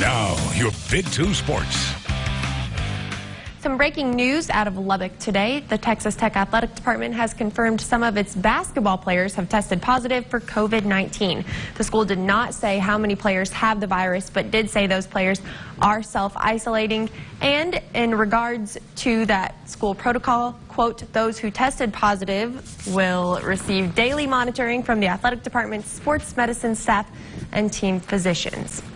Now, your Big Two Sports. Some breaking news out of Lubbock today. The Texas Tech Athletic Department has confirmed some of its basketball players have tested positive for COVID-19. The school did not say how many players have the virus, but did say those players are self-isolating. And in regards to that school protocol, quote, those who tested positive will receive daily monitoring from the athletic department's sports medicine staff and team physicians.